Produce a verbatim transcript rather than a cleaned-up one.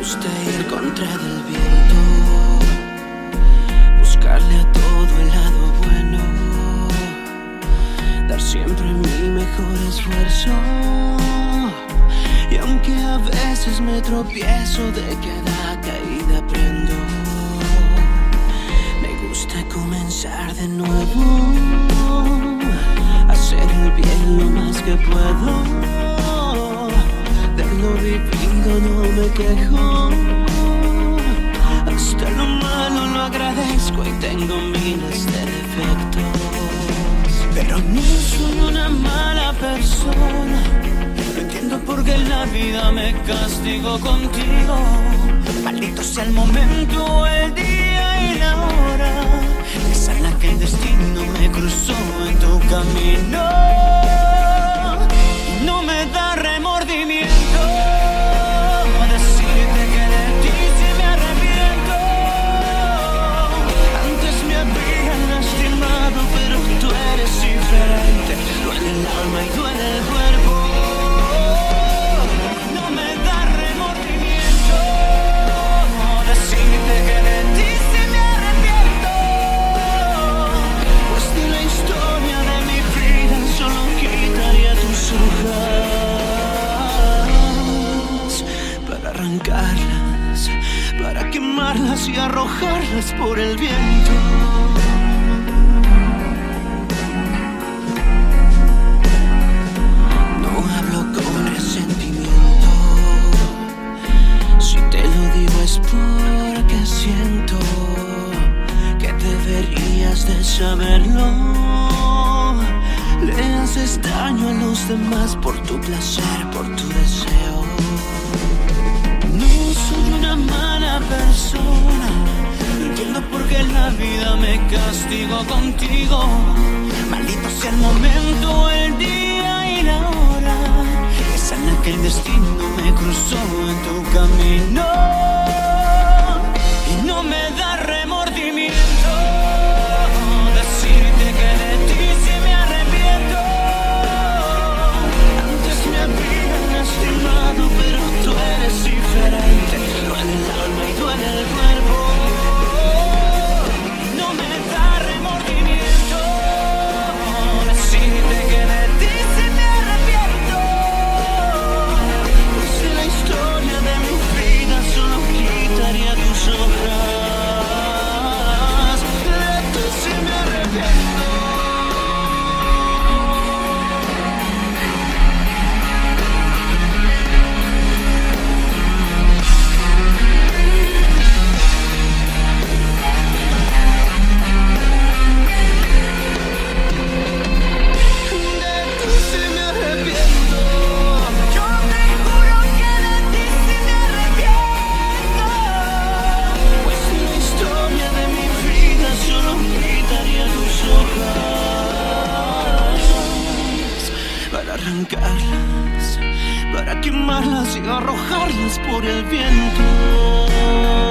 gusta ir contra del viento, buscarle a todo el lado bueno, dar siempre mi mejor esfuerzo. Y aunque a veces me tropiezo, de cada caída aprendo. Me gusta comenzar de nuevo, hacer el bien lo más que puedo. De lo vivido no me quejo, hasta lo malo lo agradezco y tengo miles de defectos. Pero no soy una mala persona, no entiendo por qué la vida me castigó contigo. Maldito sea el momento, el día y la hora, esa es la que el destino me cruzó en tu camino. Y no me da remordimiento decirte que de ti sí me arrepiento. Antes me habían lastimado, pero tú eres diferente. Duele el alma y duele el cuerpo. Para arrancarlas, para quemarlas y arrojarlas por el viento. No hablo con resentimiento, si te lo digo es porque siento que deberías de saberlo. Le haces daño a los demás por tu placer, por tu deseo. No soy una mala persona, no entiendo por qué la vida me castigó contigo. Maldito sea el momento, el día y la hora, esa es la que el destino me cruzó en tu camino. Y no me da remordimiento decirte que de ti sí me arrepiento. Antes me habían lastimado, pero tú eres diferente. Duele el alma y duele el cuerpo. No me da remordimiento decirte que de ti sí me arrepiento. Pues de la historia de mi vida solo quitaría tus hojas. De ti sí me arrepiento. Para arrancarlas, para quemarlas y arrojarlas por el viento.